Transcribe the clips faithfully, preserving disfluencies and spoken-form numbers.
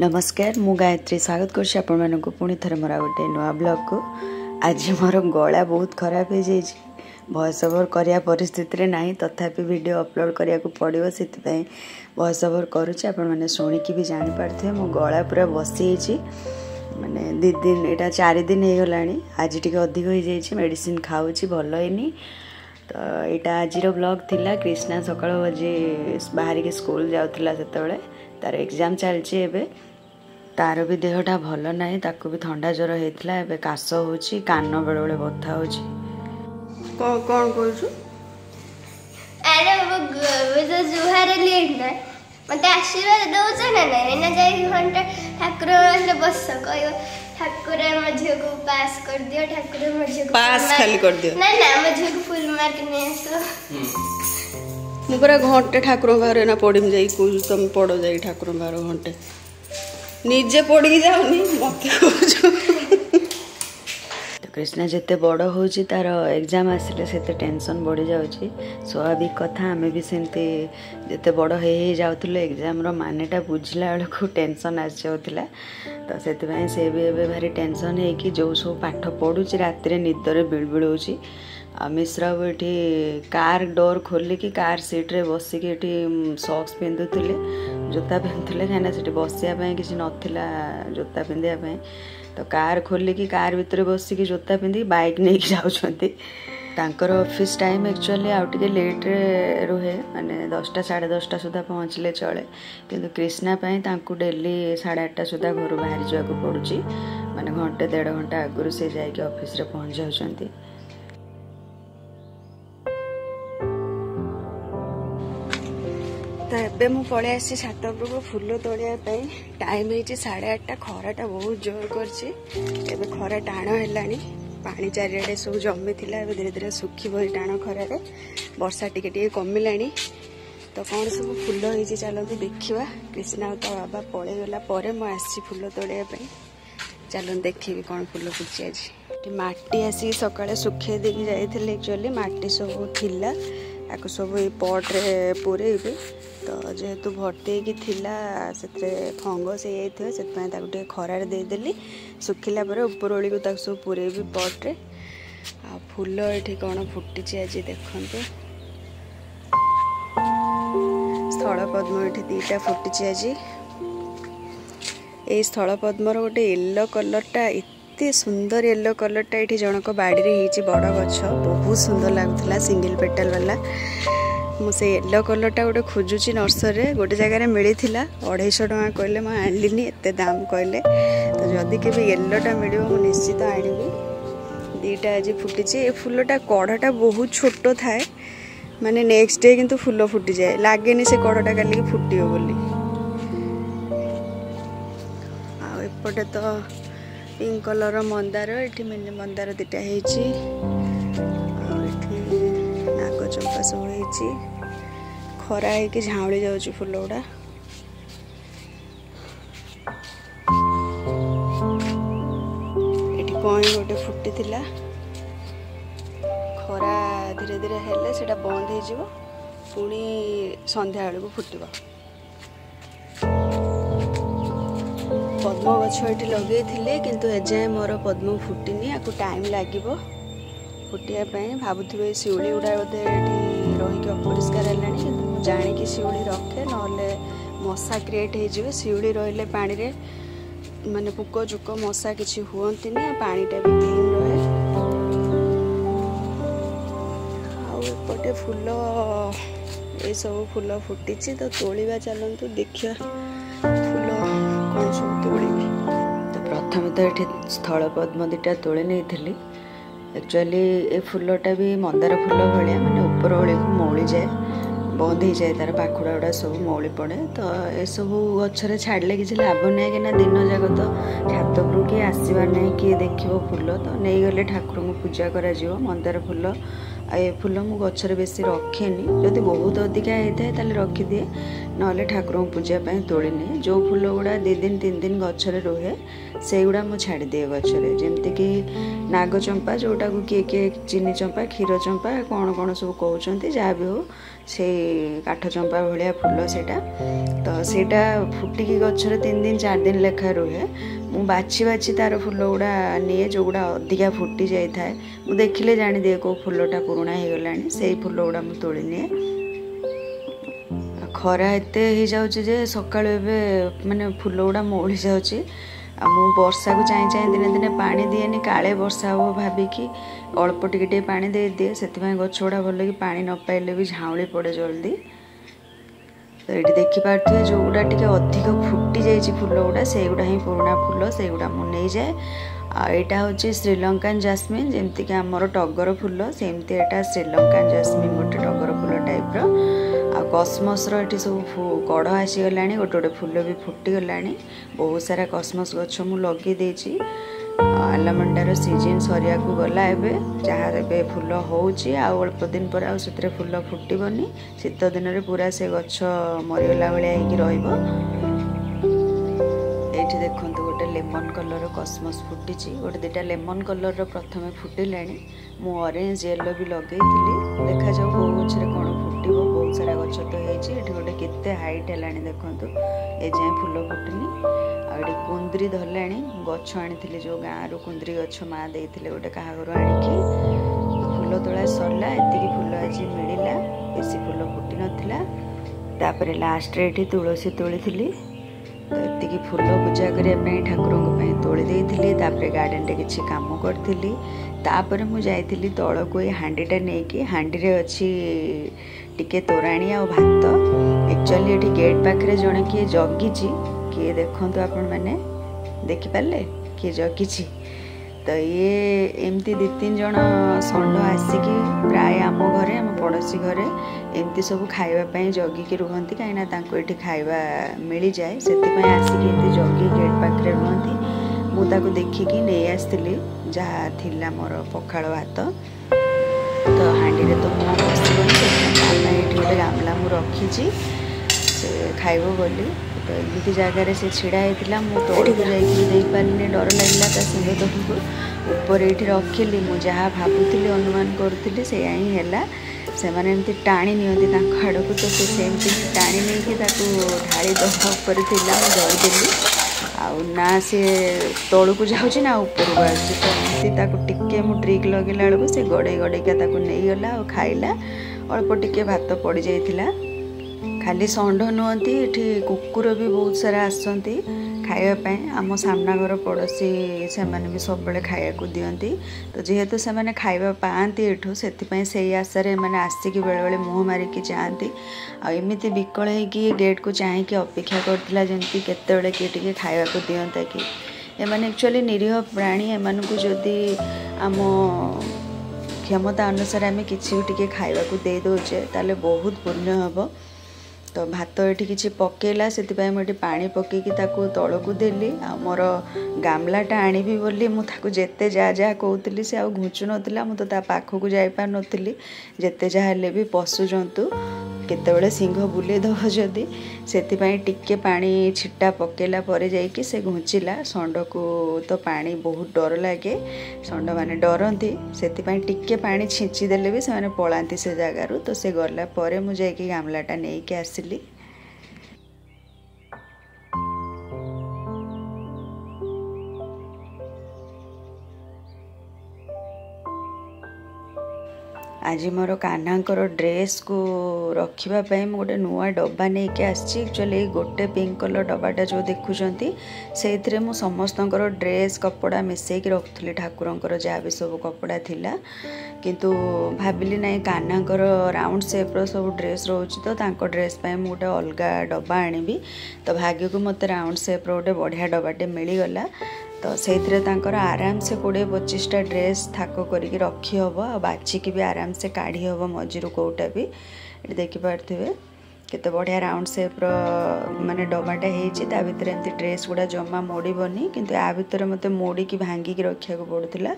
नमस्कार मु गायत्री स्वागत करछि आपण मानक पुणी थरे मोरा गोटे नुआ ब्लॉग को। आज मोर गला बहुत खराब हो जाए वॉइस ओवर करिया परिस्थिति रे नाही तथापि वीडियो अपलोड करिया को पड़िबो सेति वॉइस ओवर करूछि। आपण माने सुनिकी भी जानि पारथे मो गला पूरा बसी छि माने दी दिन एटा चार दिन हे गलानी। आज टिके अधिक हो जाइछि मेडिसिन खाउछि भल हेनी। तो यहाँ आज ब्लॉग थिला कृष्णा सकाळ बजे बाहर के स्कूल जाउथला सेतबेले तार एग्जाम चलछि एबे तार भी देहटा भल नाही ताको भी ठंडा ज्वर हेतला एबे काश होछि कान बेले बेले बथा होछि। कौन कौन कहछु अरे वो वो जो जुहार लेट ना मते आशीर्वाद दउछ ना ना एना जाई घंटा ठाकुर रे बस कहियो ठाकुर मझियो को पास कर दियो ठाकुर मझियो को पास खाली कर दियो ना ना मझियो को फुल मार्क ने आसो मु पूरा घंटे ठाकुर बाहर ना पड़िम जाई कोई तुम पड़ो जाई ठाकुर बाहर घंटे निजे पड़ी जाउनी मते कहछु। तो कृष्णा जिते बड़ होची तार एग्जाम आसिले सेते टेंशन बढ़ी जाउची स्वाभाविक कथा। आमे भी सेंते जिते बड़ हे हे जाउथले एग्जाम रो मानेटा बुझला बेलको टेंशन आस जाउथला। तो सेति भाई से भी एबे भारी टेंशन है कि जो सब पाठ पढुची रात रे निदरे बिलबिल होची। मिश्रा ये कार डोर खोलिकी कार सीट रे बसिकी ये सॉक्स पिंधुले जोता पिंधुले कहीं बसापी किसी नाला जोता पिंधापी। तो कार खोलिकी कार भितर बसिकी जोता पिंधि बाइक नहीं जाऊँच ऑफिस टाइम एक्चुअली आउ टे लेट रे रुहे माने दसटा साढ़े दसटा सुधा पहुँचले चले किंतु कृष्णा डेली साढ़े आठटा सुधा घर बाहरी जावाक पड़ुची माने घंटे डेढ़ घंटा आगुरी से जाके ऑफिस रे पहुँच जाउछंती। तो एबे मु पळे आसी छात उपरको फूल तोड़िया टाइम है साढ़े आठटा खराटा बहुत जोर करछि एबे खरा टाण हेलानी पानी चारिआडे सब जमी थिला एबे धीरे धीरे सुखिबो टाण खरारे वर्षा टिके टिके कमिलानी। तो कौन सब फूल होइछि चलते देखिबा। कृष्णा तो बाबा पळे गला परे मु आसी फूल तोड़िया चलो देखिबी कौन फूल फुटछि। आज माटी आसी सकाळे सुखे देकी जाइथिले एक्चुअली माटी सब थिला आको सब ए पट रे पुरेबे। तो जेहेतु भर्ती की थिला से फंगस हो से खरार देदेली सुखिला पर ऊपर ओली को सब पूरे भी पट रे आ फूल ये कौन फुटी आज देखते स्थल पद्म ये दीटा फुटी आज ये स्थल पद्मर गोटे येलो कलरटा एते सुंदर येलो कलरटा ये जनक बाड़ी रे बड़ गछ बहुत सुंदर लगुला सिंगल पेटल वाला मुझे येलो कलरटा गोटे खोजुची नर्सरी गोटे जगह मिली अढ़ाईश टका कहले मुझे आनलिनी एत दाम कहले। तो जदि के येलोटा मिल निश्चित आनबी दीटा आज फुटी ए फूलटा कढ़टा बहुत छोट थाए माने नेक्स्ट डे किंतु फूल फुटी जाए लगे से कढ़टा काली फुटो बोली। आएपटे तो पिंक कलर मंदार ये मिनी मंदार दीटा है नाग चंपा सब हो खरा है झाउली जाऊँ फूल गुड़ा। ये कई गोटे फुटी थिला खरा धीरे धीरे हेले सेटा बंद हो पुणी संध्या बेलू फुटब। पद्म गछ ये लगे थे किंतु एजाए मोर पद्म फुटिनी आपको टाइम लगे फुटिया भावुवे शिउली गुड़ा बोधे रहीकि अपरिष्कार है जाणी शिउली रखे ना मशा क्रिएट हो शिउली रही पानी रे माने पुक चुक मशा किसी हुअंती पानीटा भी क्लीन रहे। आउपटे फूल ये सब फूल फुटी तो तोड़ा चलतु देखिए फूल कौन सब तोड़ी। तो प्रथम तो ये स्थल पद्म दीटा तोड़ी नहीं एक्चुअली ए फूलटा भी मंदार फूल भाया माने ऊपर ओली को मौली जाए बंद हो जाए तार पाखुड़ा गुड़ा सब मौली पड़े। तो ये सब गचर छाड़े किसी लाभ ना कि दिन जाक तो छात उपरू किए आसबार ना किए देख फूल तो नहीं गले ठाकुर को पूजा करा मंदार फूल आ ये फूल मु गचर बेसी रखेनी जदि बहुत अधिका होता है रखिदिए नॉले ठाकुर पूजा पे तोड़ी निए जो फूल गुड़ा दी दिन तीन दिन गचरे रुहे से गुड़ा मुझे छाड़ी दिए गचरे जमती कि नागचंपा जोटा को किए किए चीनी चंपा क्षीर चंपा कौन कौन सब कहते जहाँ भी हो से काठ चंपा भाया फूल सेटा तो सेटा फुटिकी गचरे तीन दिन चार दिन लेखा रुहे मु बाछी बाछी तार फूल गुड़ा निए जो गुड़ा अधिका फुटी जाए मु देखिले जानी दिए कौ फूलटा पुराणा हो गला से फूल गुड़ा मुझे तोड़ी निए खरा एत हो जाए सका माने फूल गुड़ा मौली जाऊँगी मु वर्षा को चाहे चाहे दिने दिने पानी दिएनि काले वर्षा हो भाविकी अल्प टिके पानी दे दिए से गछ गुड़ा भल कि पानी न पाइले भी झाउली पड़े जल्दी तो ये देखिपे जो गुड़ा टे अधिक फुटी जाइए फूल गुड़ा से गुड़ा ही पुराणा फूल से गुड़ा मु नहीं जाए आईटा हूँ श्रीलंकान जास्मिन जमती कि आमर टगर फूल सेमती एटा श्रीलंकान जास्मिन गोटे टगर फूल टाइप्र आ कस्मस ये सब कड़ आसीगला गोटे गोटे फूल भी फुटीगला बहुत सारा कस्मस गछ मु लगे देछि आलमंडार सीजन सरिया को गला एवं जहाँ ए फूल होउछि आ अल्प दिन पर आ से फूल फुटबनी शीत दिन में पूरा से गछ मरीगला भाया हो ये देखो गोटे लेमन कलर कस्मस फुटी गोटे दुटा लेमन कलर प्रथम फुटिला मु ऑरेंज येलो भी लगे देखा जाऊ कौ गचरे कौन फुटब बहुत सारा गच तो ये गोटे केते हाइट है देखो ए जाए फूल फुटनी आड़ी कुंदरी धरला गछ आनी जो गाँव रु कुंदरी गछ माँ देते गोटे क्या आणिकी फूल तोड़ा सरला एति फूल आज मिलला बेसी फूल फुटी नापर लास्ट ये तुलसी तोड़ी तो ये फूल पूजा करने ठाकुर तोड़ी देती गार्डन रे किसी काम करी तापर मुझे तल को हांडीटा नहीं हांडी अच्छी टिके तोराणी आ भात एक्चुअली ये गेट पाखे जड़े किए जगी किए देखु आपण मैंने देखिपारे किए जगी तो ये एमती दी तीन जन षंढ आसिकी प्राय आम घरे आम पड़ोशी घरे एमती सब खावाई जगिकी रुहती कहीं ये खावा मिल जाए से आसिकी जगी गेट पाखे रुहती मुझे देखिकी नहीं आसती जहाँ थिला मोर पखाड़ भात तो हाँडी तो मुँह बसबनी ये गोटे गामला मु रखी से खाइब बोली तो एमती जगार से छिड़ा होता मुझे तौक जापारे डर लगे सिंह तौक ऊपर ये रखिली मुझे जहाँ भावुली अनुमान करुँगी से ही है से मैंने एमती टाणी नि आड़ को तो सेमती टाणी नहीं ढाई दपर डरदेली ना सी तौक को जाऊँगी ना ऊपर को आमती टिके मु ट्रिक लगे बेलू से गड़े गड़ेका नहीं गला और खाइला अल्प टिके भात पड़ जाइला खाली षंढ नुहति ये कुकुर भी बहुत सारा आसती खावाई आम सामना घर पड़ोशी से भी सब बड़े खाया को दियंती तो जेहेतु से मैंने खाଇବା पाती एठू से आशारे मैंने आसिकी बेले बेले मुँह मारिकी जाती आमती विकल होगी गेट को चाहिए अपेक्षा करता जमी केतबेले किए टिके खाया को दियंता कि एमाने एक्चुअली निरीह प्राणी एमान को जदि आम क्षमता अनुसार आम किसी टिके खाया को दे दौचे ताले बहुत पुण्य हम तो भात ये किसी पकेला से मुझे पानी पकईकी तल को देली आ मोर गामलाटा आनीबी बोली मुझे जिते जहाँ जहाँ कहती से घुचु नाला मुझे तो पाखक जापार नी जिते जहाँ भी पशु जंतु केतबेले सिंह बुले दब जदि से टिके पानी छिटा पकेला पर जाइए से घुचिला षंढ को तो पानी बहुत डर लगे षंढ मैंने डरती से टिके पानी छींची देले भी से पलांती से जगार तो से गला पर मुझे गामलाटा नहीं के आसिली आज मोर कान्हांकर ड्रेस को रखापी गोटे नुआ डब्बा नहीं के आसुअली गोटे पिंक कलर डब्बाटा जो देखुं से मु समस्त ड्रेस कपड़ा मिसेक रखुली ठाकुर जहाँ भी सब कपड़ा थिला किंतु भाविली ना कान्हांकर राउंड सेप्र सब ड्रेस रोचे तो तांको ड्रेस पे मु गोटे अलग डब्बा आनिबी तो भाग्य को मत राउंड सेप्र गोटे बढ़िया डब्बाटे मिलगला तो से आराम से कोड़े पचिशटा ड्रेस थाक करके रखी हम आ बाछिकी भी आराम से काढ़ी हम मझीरू कौटा भी ये देखिपे केते बढ़िया राउंड सेप्र माने डब्बाटा होता भितर एमती ड्रेस गुड़ा जमा मोड़बनी किंतु आ भितर मत मोड़िकी भांगिकी रखा पड़ूला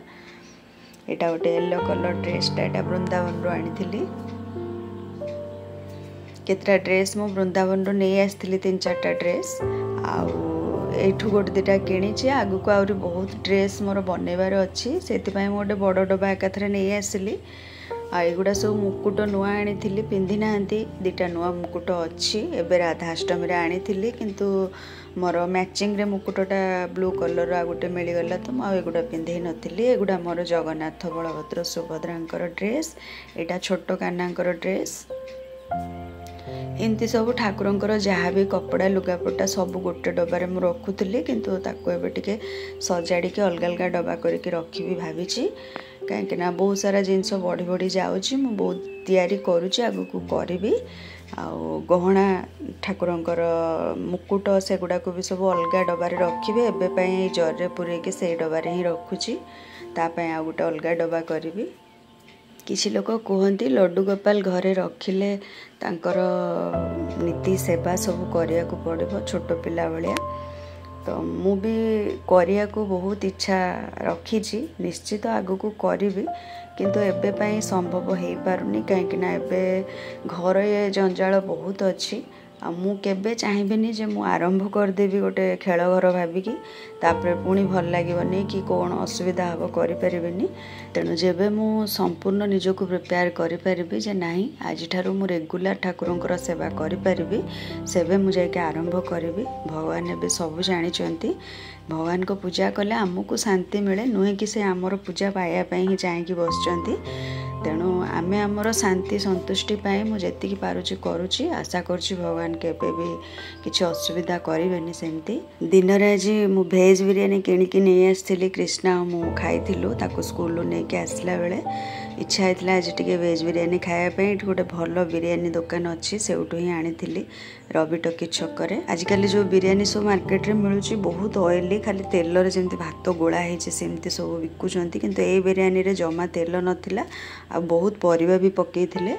यहाँ गोटे येलो कलर ड्रेसटा यहाँ वृंदावन रू आनी केतटा ड्रेस मु वृंदावन नहीं आसती तीन चार्टा ड्रेस आठू गोटे दुटा कि आगु को आहरी बहुत ड्रेस मोर बनइबार अच्छी से गोटे बड़ डबा एकाथरे नहीं आसली आईगुड़ा सब मुकुट नुआ आनी पिंधि ना दुटा नुआ मुकुट अच्छी एवं राधाष्टमी आनी किंतु मोर मैचिंग रे मुकुटटा ब्लू कलर आ गोटे मिलगला तो मुझे पिंधे नी एगुड़ा मोर जगन्नाथ बलभद्र सुभद्रा ड्रेस एटा छोट काना ड्रेस एमती सब ठाकुरंकर जहाँ भी कपड़ा लुगापटा सब गोटे डबारे मु रखुली किंतु ताको एबे टिके सजाड़ी के अलग अलग डबा करके रखी भावी कहीं बहुत सारा जिनस बढ़ी बढ़ी जाऊँगी मु बहुत तैयारी करुँची आगु को करी आ गहना ठाकुरंकर मुकुट से गुड़ा को भी सब अलग डबारे रखिए एवं जरे पूरे से डबारे ही रखुची तापाई आ गोटे अलग डबा करी किसी लोक कहती लड्डू गोपाल घरे रखिले तांकर नीति सेवा सब करिया को पड़िबो छोट पिला भलिया तो मु भी करिया को बहुत इच्छा रखी निश्चित आगु को करी किंतु एबे पाई संभव हो पारुनी कहीं एबे घर ये जंजाल बहुत अच्छी आ मु केबे चाहिबिनी जे मु आरंभ करदेवी गोटे खेल घर भाविकी तापर पुणी भल लगे कि कौन असुविधा हम करें तेणु जेबे मु संपूर्ण निजको प्रिपेयर करें जे नहीं आज ठारू मु रेगुलर ठाकुरंकर सेवा करें सेबे मु जाके आरंभ करी भगवान एबे सब जानी भगवान को पूजा कले आमको शांति मिले नुहे कि से आमर पूजा पाइबापी ही चाहिए बसचंती तेणु आमे आमर शांति संतुष्टि पाए मुझे पारुची करुची आशा करुची भगवान केबे भी किसी असुविधा करें सेमती दिन रे आज मु भेज बिरियानी किणिकी नहीं आसती कृष्णा मु खाइलु ताको स्कूल नहीं के आसला बेले इच्छा होता आज टे भेज बिरियानी खायापी गोटे भल बिरियानी दुकान अच्छी से ही आनी रवि टकी छकरे आजिकल जो बिरियानी सब मार्केट रे मिलूची बहुत ऑयली खाली तेल रे जमती भात गोला होती सेमती सब बिकुंट किंतु ए बिरियानी रे जमा तेल नथिला आ बहुत परिबा भी पकई थिले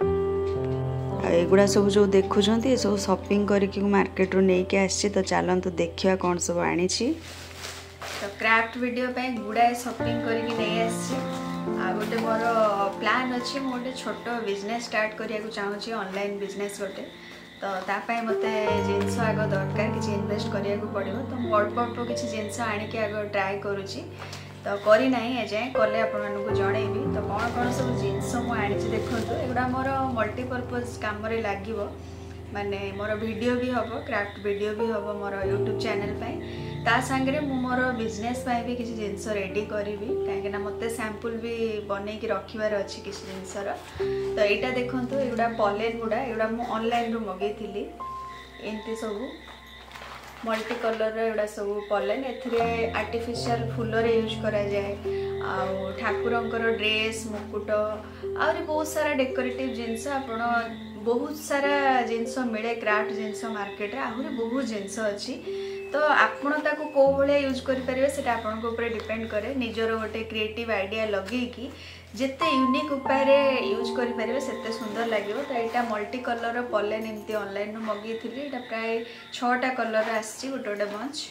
एगुड़ा सब जो देखुं सब शॉपिंग करके मार्केट रू नहीं के आसी तो चलतु देखिया कौन सब आनी तो क्राफ्ट वीडियो पे गुड़ाए शॉपिंग करके नहीं आसी आ गोटे मोर प्लान अच्छी मु गोटे छोट बिजनेस स्टार्ट करिया को चाहूँगी ऑनलाइन बिजनेस गोटे तो तापाई मते जिनस आग दरकार किसी इन्वेस्ट करिया को पड़ो तो मु अल्प अल्प किसी जिनस आनिक आग ट्राए करुँची तो करी नहीं एजाए कले आपको जनइबी तो कौन कौन सब जिनस मुझे देखो एगुड़ा मोर मल्टीपर्पज काम लगे माने मोर वीडियो भी हम क्राफ्ट वीडियो भी हम मोर यूट्यूब चैनल पे ता सांगरे मु मोर बिजनेस भी किसी जिनस रेडी करी कहीं मत सैंपल भी बन के रखार अच्छी किसी जिनसर तो यहाँ देखो एगुड़ा पलेन गुड़ा एगुड़ा मु ऑनलाइन रू मगेली एमती सब मल्टी कलर एगुड़ा सब पलेन ए आर्टिफिशियल फूल यूज करा जाए आउ ठाकुरंकर ड्रेस मुकुट आहरी बहुत सारा डेकोरेटिव जिनस आपण बहुत सारा जिनस मिले क्राफ्ट जिनस मार्केट रे आहरी बहुत जिनस अच्छी तो आपण ताको को भाया यूज करें से डिपेंड करे निजर गोटे क्रिएटिव आइडिया लगे कि जिते यूनिक उपाय यूज करें से सुंदर लगे तो यहाँ मल्टी कलर पलेन एमती ऑनलाइन मगेली यहाँ प्राय छटा कलर आसी गोटे गोटे बंच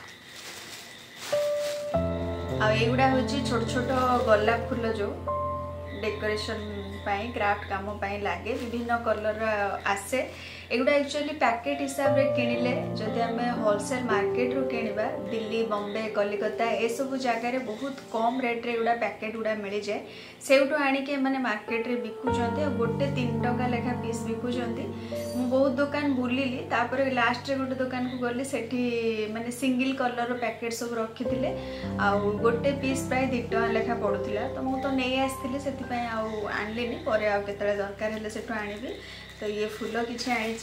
आगुड़ा हूँ छोट छोट गोलाप फूल जो डेकोरेशन पाई क्राफ्ट काम पाई लगे विभिन्न कलर आसे एगुड़ा एक्चुअली पैकेट हिसाब रे किनिले जदि आमे होलसेल मार्केट रू किनिबा दिल्ली बॉम्बे कलिकता ए सब जगह बहुत कम रेट रे एगुड़ा पैकेट गुड़ा मिल जाए सेउटू आनिके माने मार्केट रे बिकुचंती गोटे तीन टका लेखा पीस बिकुचंती मु बहुत दुकान बुलिली तापर लास्ट रे गोटे दुकान को गली सेठी माने सिंगल कलर पैकेट सब रखिथिले आ गोटे पीस प्राय दो टका लेखा पड़ुथिला तो मु तो नहीं आस्थिले सेति पय आ आनलिनी परे आ केतले दरकार हेले सेठू आनिबी तो ये फूल किसी आई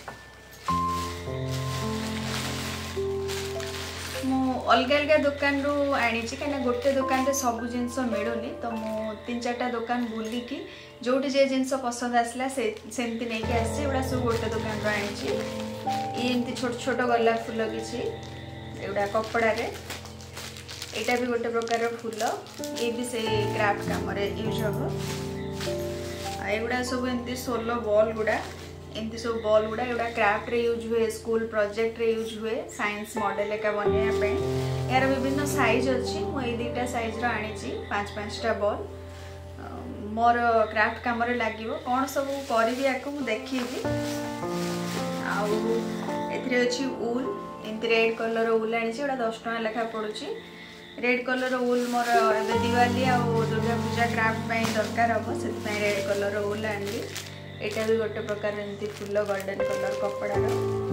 मु अलग अलग दुकान रू आनी कहीं गोटे दुकान रे सब जिनस मिलूनी तो मु तीन चार्टा दुकान बुलिकी जोटी जे जिनस पसंद आसला से सेमती नहीं कि आसी एगुड़ा सब गोटे दुकान रू आनी एमती छोट छोट गोलाप फूल किसी एगुड़ा कपड़ा रे यहाँ भी गोटे प्रकार फूल ये भी से क्राफ्ट काम यूज हम एगुड़ा सब एमती सोलो बॉल गुड़ा एमती सब बॉल गुड़ा एगुड़ा क्राफ्ट रे यूज हुए स्कूल प्रोजेक्ट रे यूज हुए साइंस मॉडल एका बनवाई यार विभिन्न साइज अच्छी मुझे दुटा साइज रो आनी पांच पांचटा बॉल मोर क्राफ्ट काम लगे कौन सब करी या देखी आउ एथिरे अछि उल एमती रेड कलर उल आनी गोटा दस टका लेखा पड़ुची रेड कलर उल मोर ए दिवाली आ दुर्गा पूजा क्राफ्ट ପାଇଁ दरकार हम से रेड कलर उल आनी एटा भी गोटे प्रकार एमती फुल गोल्डन कलर कपड़ार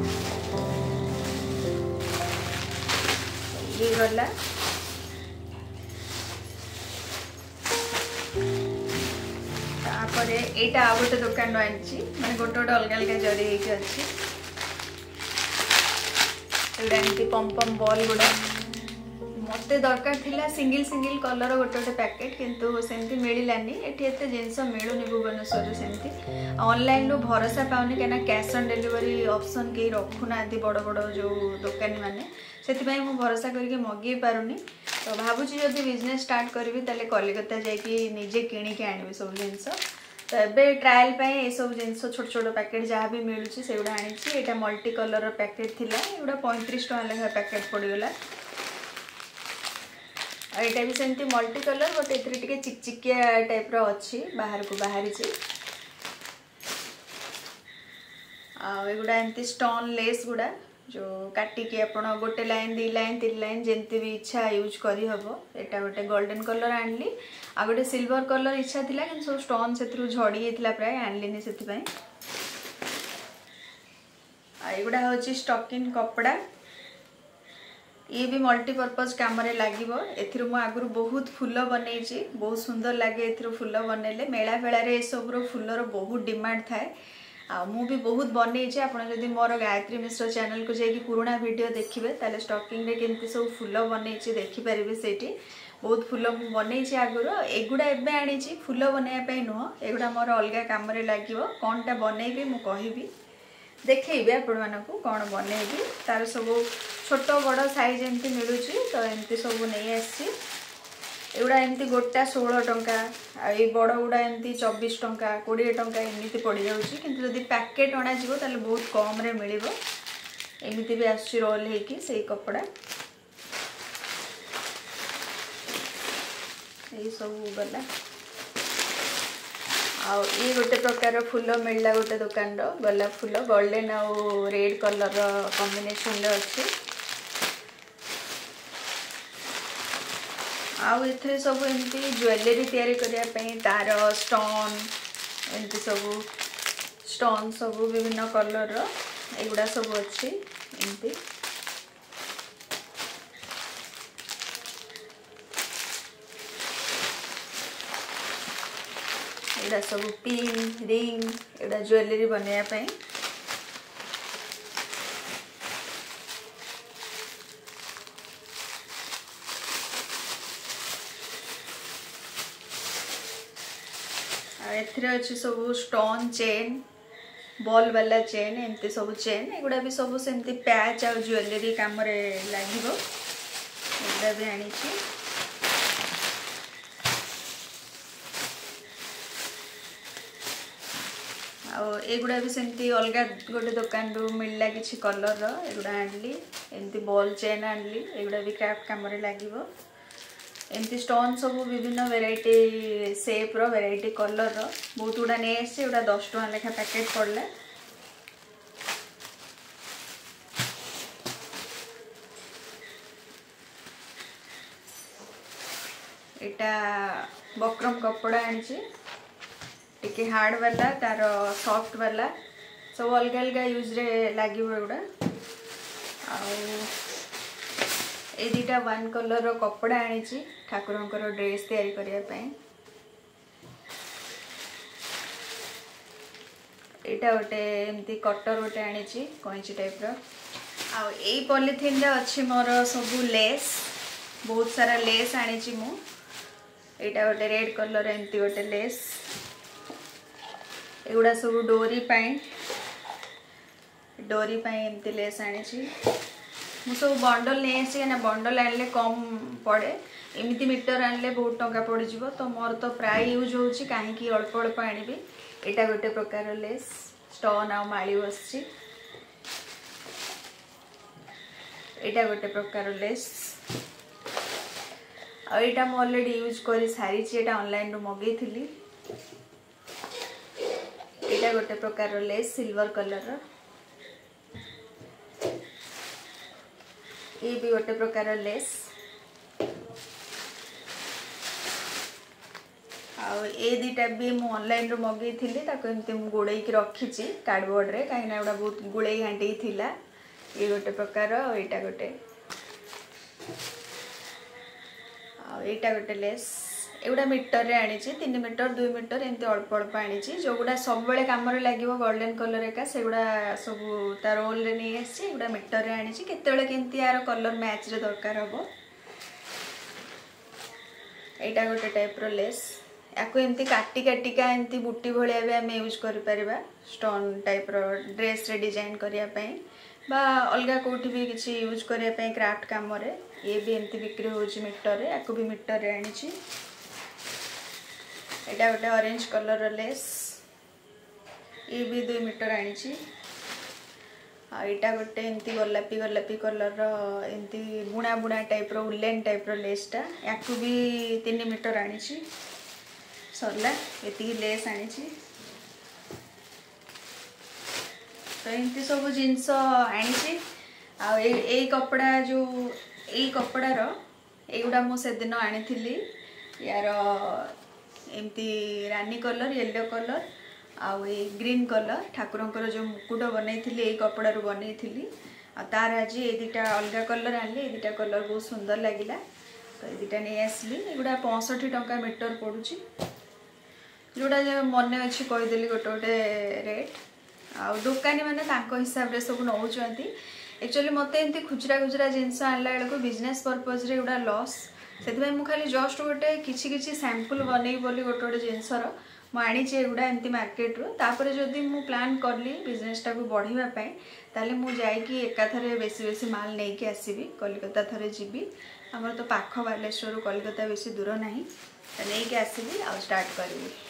ये गला तापरे एटा आ गोटे दुकान आनी माने गोटे गोटे अलग अलग जरी अच्छी एमती पम पम बॉल गुड़ा मत दरकार थिला सिंगल सिंगल कलर गोटे गोटे पैकेट किंतु सेमती मिलानी एटी एत जिनस मिलूनी भुवनेश्वर सेमती ऑनलाइन रू भरोसा पाऊनी कहीं कैश ऑन डिलीवरी ऑप्शन कहीं रखुना बड़ बड़ जो दुकानी मैंने से भरोसा करके मगे पारुनी तो भावुची जब बिजनेस स्टार्ट करी ताले कलिकता जाकि निजे किणिकी आनबी सब जिनस तो ये ट्रायल ये सब जिनस छोट छोट पैकेट जहाँ भी मिलूँ से गुड़ा आनी यहाँ मल्टी कलर पैकेट थिला एगुड़ा पैंतीस टका लेखा पैकेट पड़गला यहाँ भी सेमती मल्टी कलर बट ए चिकचिकिया टाइप रो अच्छी बाहर को बाहरी आगुड़ा एमती स्टोन लेस गुड़ा जो काटिकी आप गोटे लाइन दी लाइन तीन लाइन जमती भी इच्छा यूज करी हबो एटा गोटे गोल्डन कलर आनली आ गोटे सिल्वर कलर इच्छा थिला कि सब स्टोन से झड़ी जाता प्राय आनलिनी से एगुड़ा हूँ स्टॉकिंग कपड़ा ये भी मल्टीपर्पज काम लगे एथि आगु बहुत फूल बनई बहुत सुंदर लगे ए फूल बनइले मेला बेलार ये सब फूलर बहुत डिमांड थाए आ मु भी बहुत बनई आपड़ जदि मोर गायत्री मिश्र चैनल को जाकि पुराना वीडियो देखिए ताले स्टॉकिंग रे केमती सब फूल बनई देखिपारे से बहुत फूल बनई आगुर एगुड़ा एवं आनी फूल बनवाई नुह एगुड़ा मोर अलग कम लगे कौनटा बनइबी मु कहि देखी आपण मानक कौन बनइबी तार सब छोट बड़ साइज एमती मिलूँ तो एमती सब नहीं आसी एगुड़ा एमती गोटा षोल टंका आई बड़ गुड़ा एमती चौबीस टंका कोड़े टंका एमती पड़ जाऊँगी किंतु जदि पैकेट अणाजिव ताले बहुत कम रे मिलिबो एमती भी आसुची रोल हेकी से कपड़ा ये सब गला आउ ये गोटे प्रकार फूल मिलला गोटे दुकान रो गोलाप फूल गोल्डन आउ रेड कलर कॉम्बिनेशन अच्छी आउ एथरे सब एमती ज्वेलरी तैयारी करने तार स्टोन एमती सब स्टोन सब विभिन्न कलर एगुड़ा सब अच्छी एमती एगुड़ा सब पिन रिंग एगुड़ा ज्वेलरी बनवाई एथरे अच्छी सब स्टोन चेन बॉल वाला चेन एमती सब चेन एगुड़ा भी सब सेमती पैच आ ज्वेलरी काम लगे एगुड़ा भी आनी एगुड़ा भी सेमती अलग गोटे दुकान रू मिलला किसी कलर एगुड़ा आनली एमती बॉल चेन आनली एगुड़ा भी क्राफ्ट काम लगे एमती स्टोन सब विभिन्न वेराइटी शेप रो वेराइटी कलर रो बहुत गुड़ा नहीं आसी गुड़ा दस टका लेखा पैकेट पड़ला एटा बक्रम कपड़ा आनी टिके हार्ड वाला तार सॉफ्ट वाला सब अलग अलग यूज रे लगे एगुड़ा ए दुटा वन कलर रो कपड़ा आनी ठाकुरंकर ड्रेस तैयारी करने एटा गोटे एमती कटर गोटे आनी कैंची टाइप रो आ एई पॉलिथिन रे अच्छी मोर सब लेस बहुत सारा लेस आनी मु एटा गोटे रेड कलर एमती गोटे लेस एगुड़ा सब डोरी पाई डोरी पाई एमती लेस आनी मु सब बंडल नहीं आसी ना बंडल आनले कम पड़े एमती मीटर आनले बहुत टंका पड़ जाव तो मोर तो प्राय यूज होची कहीं अल्प अल्प आनबी एटा गोटे प्रकार लेस स्टोन आ माली बसची एटा गोटे प्रकार लेस आटा ऑलरेडी यूज कर सारी एटा ऑनलाइन रू मगई थी एटा गोटे प्रकार लेस सिल्वर कलर ये भी गोटे प्रकार लेस आउ ए दुटा भी मुझे ऑनलाइन रो मगई थी एमती गोड़े रखी कार्डबोर्ड रे कहीं एटा बहुत गुड़े घाटी थिला ये गोटे प्रकार एटा गोटे आईटा गोटे लेस एगुड़ा मीटर रे आनी तीन मीटर दुई मीटर एमती अल्प अल्प आनी जो गुड़ा सब कम लगे गोल्डन कलर एका से गुड़ा सब तार रोल रे नहीं आसी गुड़ा मीटर रे आनी केते केमती यार कलर मैच रे दरकार हम एटा गोटे टाइप रो लेस याको एमती काटी काटिका एमती बुटी भलिया भी आम यूज कर परिबा स्टोन टाइप रो ड्रेस रे डिजाइन करिया पई बा अलगा कोठी भी किसी यूज करिया पई क्राफ्ट काम रे ये भी एमती बिक्री होची मीटर रे याको भी मीटर रे आनी छी एटा गोटे ऑरेंज कलर रो लेस ये भी दुई मीटर आनी छी आ एटा गोटे एमती गोलापी गोलापी कलर रो एमती बुणा बुणा टाइप रो उलेन टाइप रो लेसटा याको भी तीन मीटर आनी छी सरला एति लेस आनी छी तो एमती सब जिनस आनी आ ए कपड़ा जो ए कपड़ा रो एगुड़ा मु से दिन आनी थी यार एमती रानी कलर येलो कलर आउ ए ग्रीन कलर ठाकुरंकर जो मुकुट बनई थी ए कपड़ा रो बनई थी आ तार आज ए दुटा अलग कलर आनली ए दुटा कलर बहुत सुंदर लगिला तो ये दुटा नहीं आसली एगुड़ा पैंसठ टंका मीटर पड़ुची जोड़ा मन अच्छी कहीदेली गोटे गोटे रेट आ दुकानी मैंने हिसाब से सब नौकरी एक्चुअली मत एमती खुचरा खुचरा जिनस आनला बेलू बिजनेस पर्पज रे गुड़ा लॉस से मुझे खाली जस्ट गोटे किसी किसी सैंपल बनई बोली गोटे गोटे जिनसर मुझे एगुड़ा एमती मार्केट रू तापर जदि मु प्लान करली बिजनेस टाक बढ़ापी ताले मु जाइकी एकाथरे बेसी बेसी माल नहीं कि आसबि कलिकता थरे जीवी आमर तो पाख बालेश्वर कलिकता बेसी दूर ना नहीं आसबि आ स्टार्ट करी।